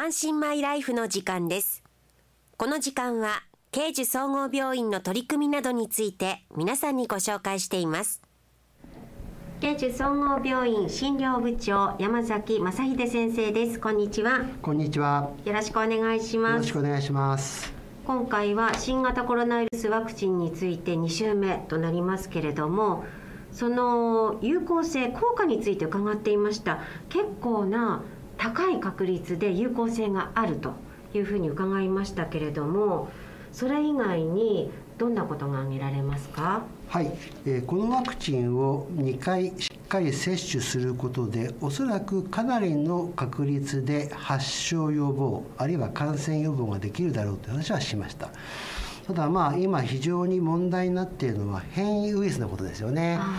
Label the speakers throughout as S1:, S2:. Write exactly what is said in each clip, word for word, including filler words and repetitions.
S1: 安心マイライフの時間です。この時間は慶寿総合病院の取り組みなどについて皆さんにご紹介しています。慶寿総合病院診療部長山崎正秀先生です。こんにちは。
S2: こんにちは。
S1: よろしくお願いします。
S2: よろしくお願いします。
S1: 今回は新型コロナウイルスワクチンについてに週目となりますけれども、その有効性効果について伺っていました。結構な高い確率で有効性があるというふうに伺いましたけれども、それ以外にどんなことが挙げられますか？
S2: はい、えー、このワクチンをにかいしっかり接種することで、おそらくかなりの確率で発症予防あるいは感染予防ができるだろうという話はしました。ただまあ今非常に問題になっているのは変異ウイルスのことですよね。
S1: はい、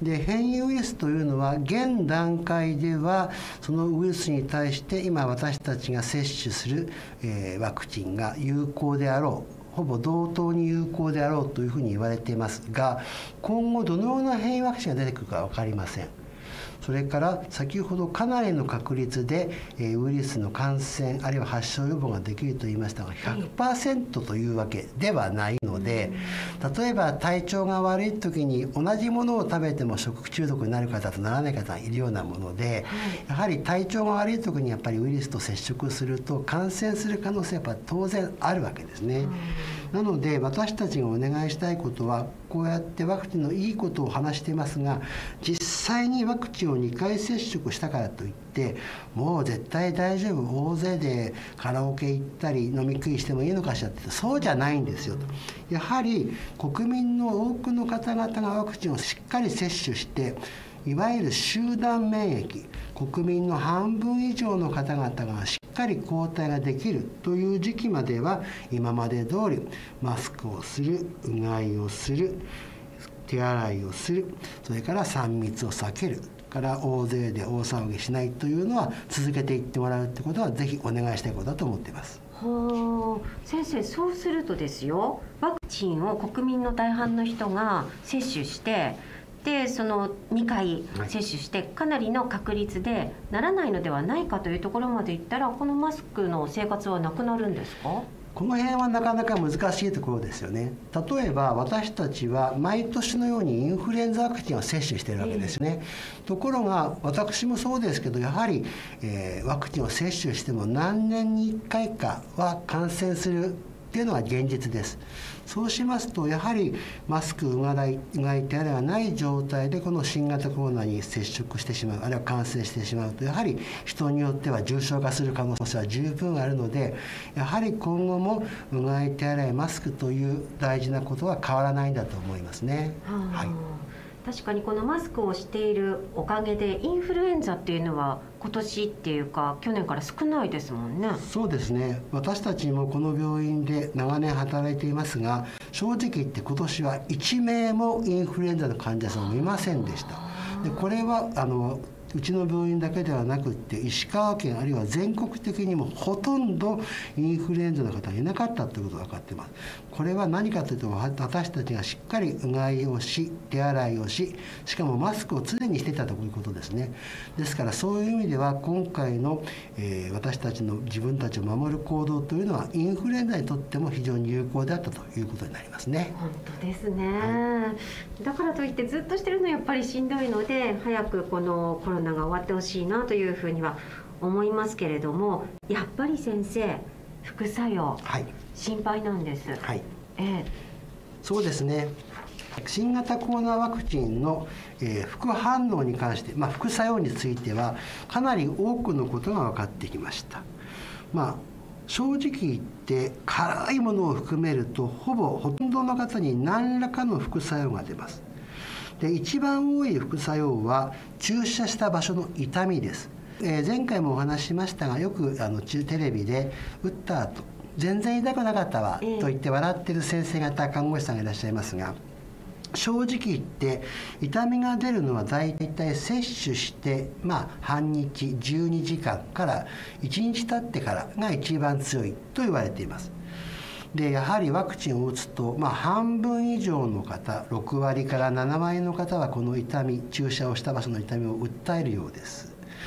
S2: で変異ウイルスというのは現段階ではそのウイルスに対して今私たちが接種する、えー、ワクチンが有効であろう、ほぼ同等に有効であろうというふうに言われていますが、今後どのような変異ワクチンが出てくるか分かりません。それから先ほどかなりの確率でウイルスの感染あるいは発症予防ができると言いましたが ひゃくパーセント というわけではないので、例えば体調が悪い時に同じものを食べても食中毒になる方とならない方がいるようなもので、やはり体調が悪い時にやっぱりウイルスと接触すると感染する可能性はやっぱ当然あるわけですね。なので私たちがお願いしたいことは、こうやってワクチンのいいことを話していますが、実際にワクチンをにかい接触したからといってもう絶対大丈夫、大勢でカラオケ行ったり飲み食いしてもいいのかしらって、そうじゃないんですよと。やはり国民の多くの方々がワクチンをしっかり接種して、いわゆる集団免疫、国民の半分以上の方々がしっかり抗体ができるという時期までは、今まで通りマスクをする、うがいをする、手洗いをする、それからさん密を避けるから大勢で大騒ぎしないというのは続けていってもらうということはぜひお願いしたいことだと思っています。
S1: はあ、先生、そうするとですよ、ワクチンを国民の大半の人が接種して、でそのにかい接種してかなりの確率でならないのではないかというところまでいったら、このマスクの生活はなくなるんですか？
S2: この辺はなかなか難しいところですよね。例えば私たちは毎年のようにインフルエンザワクチンを接種しているわけですよね。えー、ところが私もそうですけど、やはり、えー、ワクチンを接種しても何年にいっかいかは感染するというのが現実です。そうしますと、やはりマスク、うがい、うがい手洗いがない状態でこの新型コロナに接触してしまう、あるいは感染してしまうと、やはり人によっては重症化する可能性は十分あるので、やはり今後もうがい手洗い、マスクという大事なことは変わらないんだと思いますね。
S1: はい、確かにこのマスクをしているおかげでインフルエンザっていうのは今年っていうか去年から少ないですもんね。
S2: そうですね。私たちもこの病院で長年働いていますが、正直言って今年はいちめいもインフルエンザの患者さんを見ませんでした。でこれはあのうちの病院だけではなくって、石川県あるいは全国的にもほとんどインフルエンザの方がいなかったということが分かっています。これは何かというと、私たちがしっかりうがいをし、手洗いをし、しかもマスクを常にしていたということですね。ですからそういう意味では今回の、えー、私たちの自分たちを守る行動というのはインフルエンザにとっても非常に有効であったということになりますね。
S1: 本当ですね。はい、だからといってずっとしてるのはやっぱりしんどいので、早くこのコロナが終わってほしいなというふうには思いますけれども、やっぱり先生、副作用、はい、心配なんです。
S2: はい、
S1: えー、
S2: そうですね。新型コロナワクチンの、えー、副反応に関して、まあ、副作用についてはかなり多くのことが分かってきました。まあ正直言って辛いものを含めるとほぼほとんどの方に何らかの副作用が出ます。で一番多い副作用は注射した場所の痛みです。えー、前回もお話ししましたが、よくあのテレビで打った後全然痛くなかったわと言って笑ってる先生方、看護師さんがいらっしゃいますが、正直言って痛みが出るのはだいたい接種してまあ半日じゅうにじかんからいちにち経ってからが一番強いと言われています。でやはりワクチンを打つと、まあ、半分以上の方、ろくわりからななわりの方はこの痛み、注射をした場所の痛みを訴えるようです。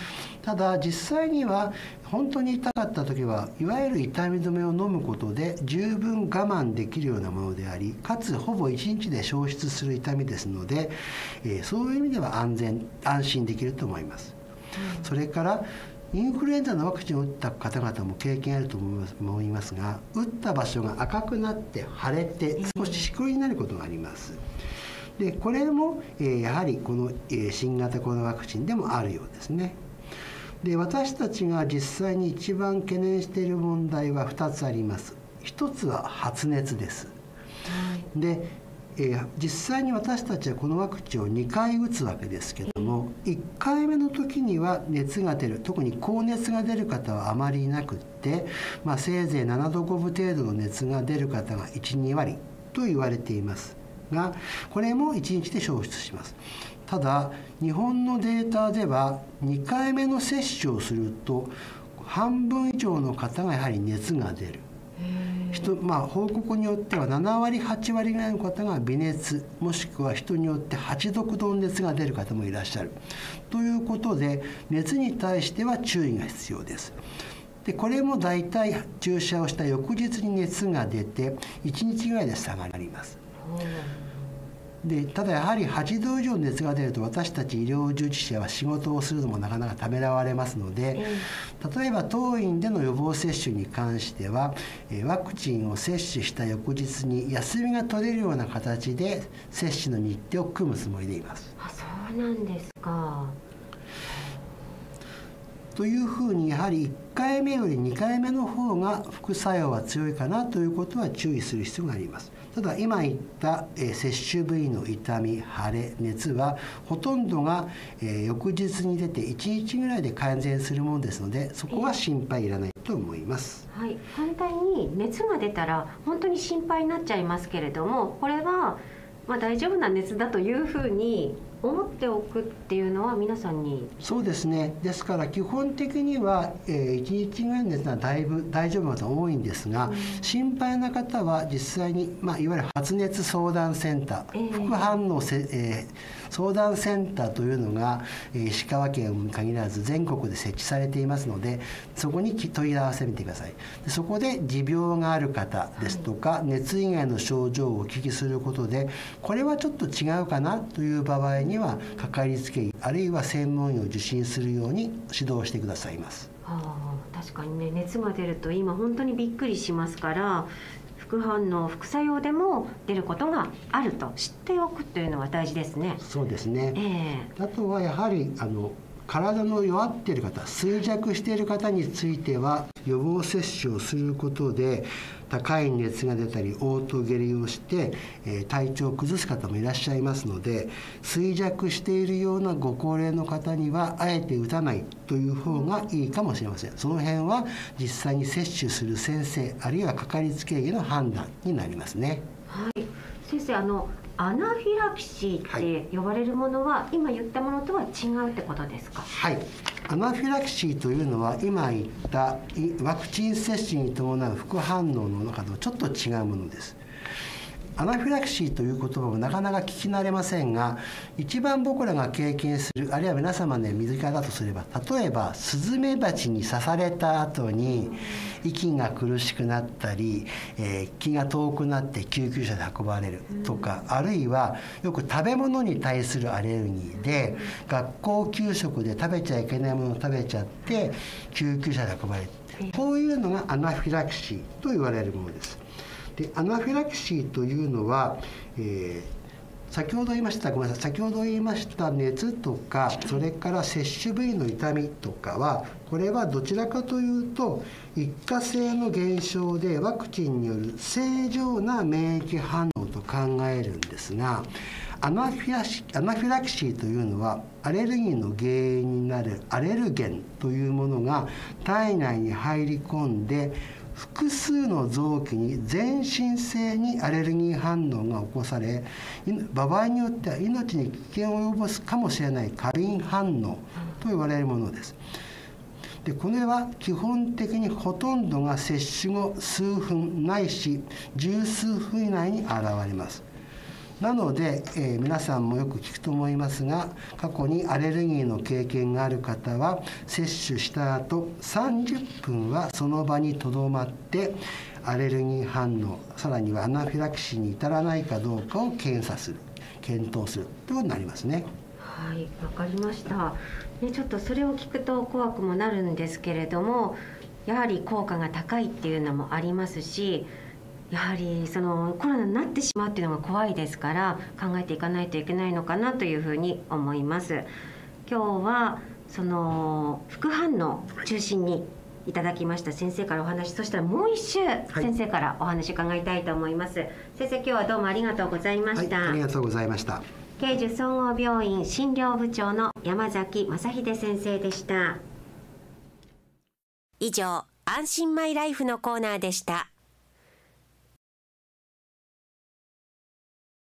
S2: ただ実際には本当に痛かった時はいわゆる痛み止めを飲むことで十分我慢できるようなものであり、かつほぼいちにちで消失する痛みですので、えー、そういう意味では安全安心できると思います。うん、それからインフルエンザのワクチンを打った方々も経験あると思いますが、打った場所が赤くなって腫れて少ししこりになることがあります。でこれも、えー、やはりこの、えー、新型コロナワクチンでもあるようですね。で私たちが実際に一番懸念している問題はふたつあります。ひとつは発熱です。はい、で、えー、実際に私たちはこのワクチンをにかい打つわけですけども、いっかいめの時には熱が出る、特に高熱が出る方はあまりいなくって、まあ、せいぜいななどごぶ程度の熱が出る方がいち、にわりと言われていますが、これもいちにちで消失します。ただ日本のデータではにかいめの接種をすると半分以上の方がやはり熱が出る。人、まあ、報告によってはななわりはちわりぐらいの方が微熱、もしくは人によってはちどくどの熱が出る方もいらっしゃるということで、熱に対しては注意が必要です。でこれも大体注射をした翌日に熱が出ていちにちぐらいで下がります。でただやはりはちど以上熱が出ると私たち医療従事者は仕事をするのもなかなかためらわれますので、例えば当院での予防接種に関してはワクチンを接種した翌日に休みが取れるような形で接種の日程を組むつもりでいます。
S1: あ、そうなんですか。
S2: というふうにやはりいっかいめよりにかいめの方が副作用は強いかなということは注意する必要があります。ただ今言った、えー、接種部位の痛み、腫れ、熱はほとんどが、えー、翌日に出ていちにちぐらいで改善するものですので、そこは心配いらないと思います。
S1: はい、反対に熱が出たら本当に心配になっちゃいますけれども、これはまあ大丈夫な熱だというふうに思っておくっていうのは皆さんに。
S2: そうですね。ですから基本的には、えー、いちにちぐらいの熱はだいぶ大丈夫な方が多いんですが、うん、心配な方は実際に、まあ、いわゆる発熱相談センター、えー、副反応せ、えー、相談センターというのが、えー、石川県に限らず全国で設置されていますので、そこに問い合わせてみてください。でそこで持病がある方ですとか、はい、熱以外の症状をお聞きすることで、これはちょっと違うかなという場合にはかかりつけ医あるいは専門医を受診するように指導してくださいます。
S1: はあ、確かにね、熱が出ると今本当にびっくりしますから、副反応副作用でも出ることがあると知っておくというのは大事ですね。
S2: そうですね、
S1: えー、
S2: あとはやはりあの体の弱っている方、衰弱している方については予防接種をすることで高い熱が出たり嘔吐下痢をして、えー、体調を崩す方もいらっしゃいますので、衰弱しているようなご高齢の方にはあえて打たないという方がいいかもしれません。その辺は実際に接種する先生あるいはかかりつけ医の判断になりますね。
S1: はい、先生、あのアナフィラキシーって呼ばれるものは、はい、今言ったものとは違うってことですか？
S2: はい、アナフィラキシーというのは今言ったワクチン接種に伴う副反応の中とちょっと違うものです。アナフィラキシーという言葉もなかなか聞き慣れませんが、一番僕らが経験する、あるいは皆様で身近だとすれば、例えばスズメバチに刺された後に息が苦しくなったり、えー、気が遠くなって救急車で運ばれるとか、あるいはよく食べ物に対するアレルギーで学校給食で食べちゃいけないものを食べちゃって救急車で運ばれる、こういうのがアナフィラキシーと言われるものです。でアナフィラキシーというのは、えー、先ほど言いましたごめんなさい先ほど言いました熱とか、それから接種部位の痛みとかは、これはどちらかというと一過性の現象でワクチンによる正常な免疫反応と考えるんですが、アナフィラシアナフィラキシーというのはアレルギーの原因になるアレルゲンというものが体内に入り込んで、複数の臓器に全身性にアレルギー反応が起こされ、場合によっては命に危険を及ぼすかもしれない過敏反応と言われるものです。でこれは基本的にほとんどが接種後数分ないし十数分以内に現れます。 なので、えー、皆さんもよく聞くと思いますが、過去にアレルギーの経験がある方は接種した後さんじゅっぷんはその場にとどまってアレルギー反応、さらにはアナフィラキシーに至らないかどうかを検査する、検討するということになりますね。
S1: はい、わかりました。ね、ちょっとそれを聞くと怖くもなるんですけれども、やはり効果が高いっていうのもありますし、やはりそのコロナになってしまうっていうのが怖いですから考えていかないといけないのかなというふうに思います。今日はその副反応中心にいただきました先生からお話、そしたらもう一周先生からお話伺いたいと思います。はい、先生、今日はどうもありがとうございました。
S2: はい、ありがとうございました。
S1: 慶寿総合病院診療部長の山崎正秀先生でした。以上、安心マイライフのコーナーでした。